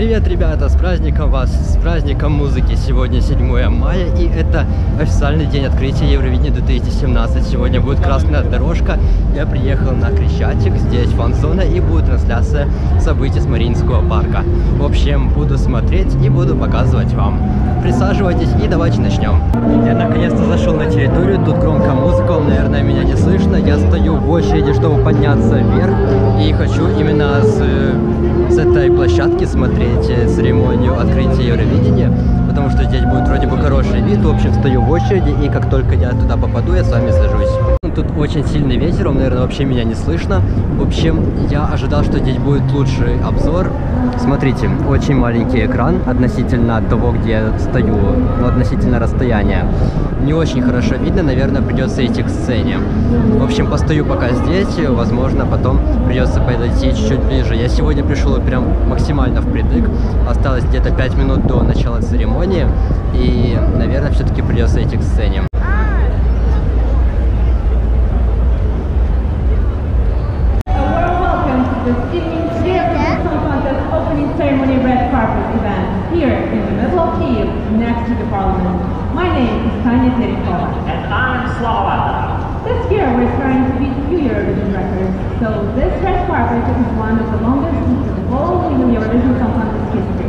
Привет, ребята, с праздником вас, с праздником музыки. Сегодня 7 мая, и это официальный день открытия Евровидения 2017. Сегодня будет красная дорожка. Я приехал на Крещатик, здесь фан-зона, и будет трансляция событий с Мариинского парка. В общем, буду смотреть и буду показывать вам. Присаживайтесь и давайте начнем. Я наконец-то зашел на территорию, тут громкая музыка, наверное, меня не слышно. Я стою в очереди, чтобы подняться вверх, и хочу именно с этой площадки смотреть церемонию открытия Евровидения, потому что здесь будет вроде бы хороший вид. В общем, стою в очереди, и как только я туда попаду, я с вами свяжусь. Тут очень сильный ветер, он, наверное, вообще меня не слышно. В общем, я ожидал, что здесь будет лучший обзор. Смотрите, очень маленький экран относительно того, где я стою, но относительно расстояния. Не очень хорошо видно, наверное, придется идти к сцене. В общем, постою пока здесь, возможно, потом придется подойти чуть-чуть ближе. Я сегодня пришел прям максимально впритык. Осталось где-то 5 минут до начала церемонии, и, наверное, все-таки придется идти к сцене. Ceremony red carpet event here in the middle of Kyiv, next to the parliament. My name is Tanya Terikova. And I'm Slava. This year we're trying to beat a few Eurovision records, so this red carpet is one of the longest in the whole Eurovision Song Contest history.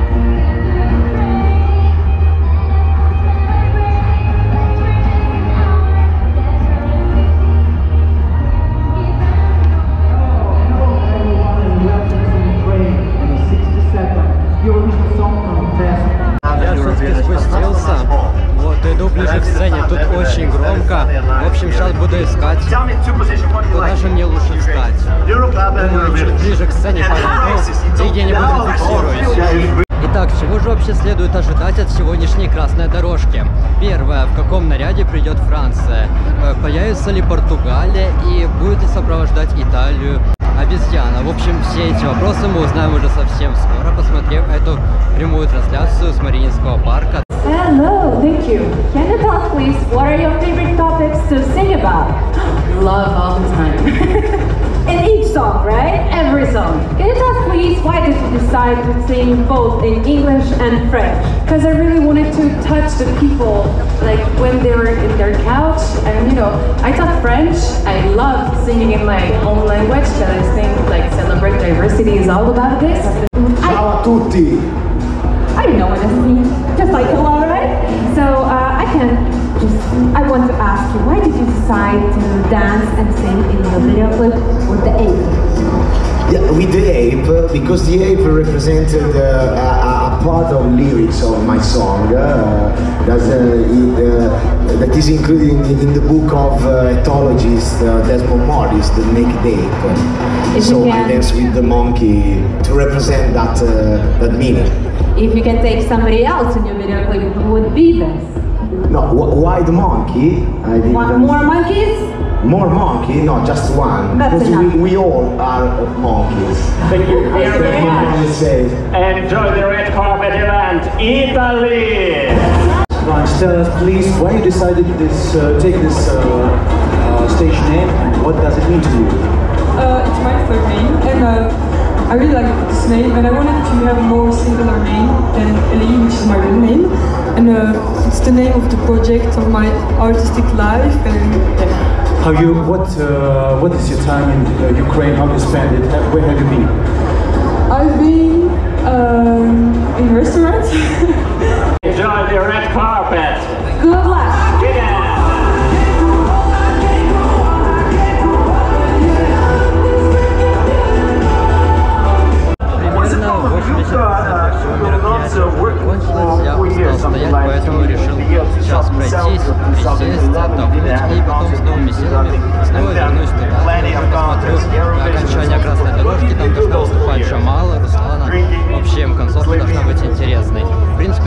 Иду ближе к сцене, тут очень громко. В общем, сейчас буду искать, куда же мне лучше встать. Думаю, чуть ближе к сцене подойду и где-нибудь зафиксируюсь. Итак, чего же вообще следует ожидать от сегодняшней красной дорожки? Первое, в каком наряде придет Франция? Появится ли Португалия и будет ли сопровождать Италию обезьяна? В общем, все эти вопросы мы узнаем уже совсем скоро, посмотрев эту прямую трансляцию с Мариинского парка. Hello, thank you. Can you tell us, please, what are your favorite topics to sing about? Love all the time. In each song, right? Every song. Can you tell us, please, why did you decide to sing both in English and French? Because I really wanted to touch the people, like when they were in their couch. And you know, I taught French. I love singing in my own language, and I think like Celebrate Diversity is all about this. Ciao a tutti! I know what this means. Just like hello, right? So I want to ask you, why did you decide to dance and sing in the video clip with the ape? Yeah, with the ape, because the ape represented a part of lyrics of my song that is included in the book of ethologist Desmond Morris, The Naked Ape. So I dance with the monkey to represent that meaning. If you can take somebody else in your video clip, who would be this? No, why the monkey? Want more monkeys? More monkey? No, just one. That's because enough. we all are monkeys. Thank you very much. Say. Enjoy the red carpet event, Italy! Franz, tell us please why you decided to take this stage name and what does it mean to you? It's my third name, and I really like this name, and I wanted to have a more singular name than Ellie, which is my real name. And it's the name of the project of my artistic life. And yeah. What is your time in Ukraine? How do you spend it? Where have you been? I've been in restaurants. Enjoy the red carpet! Good luck! Yeah. Примерно 80% всего мероприятия кончилось, я устал стоять, поэтому решил сейчас пройтись, присесть, отдохнуть и потом с новыми силами снова вернусь туда. Я уже посмотрю на окончание красной дорожки, там должна выступать Джамала, Руслана. В общем, концовка должна быть интересной. В принципе,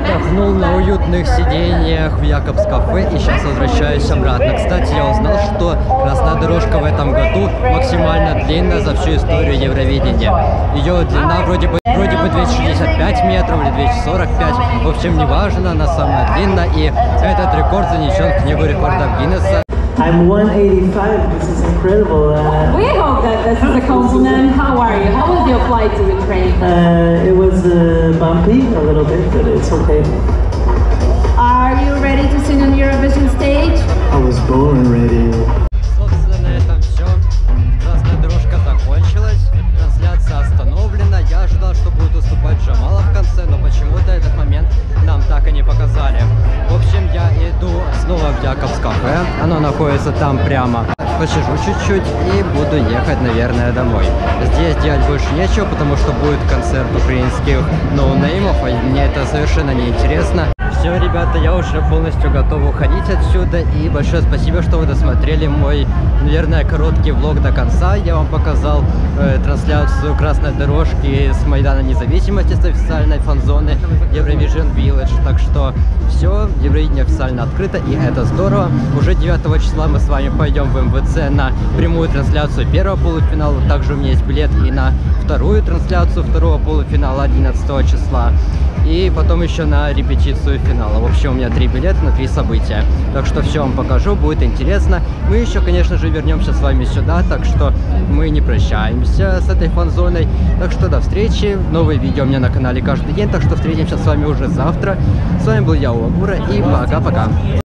Отдохнул на уютных сиденьях в Якобс кафе и сейчас возвращаюсь обратно. Кстати, я узнал, что красная дорожка в этом году максимально длинная за всю историю Евровидения. Ее длина вроде бы 265 метров или 245. В общем, неважно, она самая длинная, и этот рекорд занесен в книгу рекордов Гиннесса. I'm 185. This is incredible. We hope that this is a compliment. How are you? How was your flight to Ukraine? It was bumpy a little bit, but it's okay. Are you ready to sing on Eurovision stage? I was born ready. Собственно, на этом все. Красная дорожка закончилась, трансляция остановлена. Я ожидал, что будет уступать Джамала в конце, но почему-то этот момент нам так и не показали. В общем, я иду снова в Якобс кафе. Оно находится там прямо. Посижу чуть-чуть и буду ехать, наверное, домой. Здесь делать больше нечего, потому что будет концерт украинских ноунеймов, а мне это совершенно не интересно. Все, ребята, я уже полностью готов уходить отсюда, и большое спасибо, что вы досмотрели мой, наверное, короткий влог до конца. Я вам показал трансляцию красной дорожки с Майдана Независимости, с официальной фан-зоны Eurovision Village. Так что все, Евровидение официально открыто, и это здорово. Уже 9 числа мы с вами пойдем в МВЦ на прямую трансляцию первого полуфинала. Также у меня есть билет и на вторую трансляцию второго полуфинала 11 числа. И потом еще на репетицию финала. В общем, у меня 3 билета на 3 события. Так что все вам покажу, будет интересно. Мы еще, конечно же, вернемся с вами сюда, так что мы не прощаемся с этой фан-зоной. Так что до встречи. Новые видео у меня на канале каждый день, так что встретимся с вами уже завтра. С вами был я, Уагура, и пока-пока.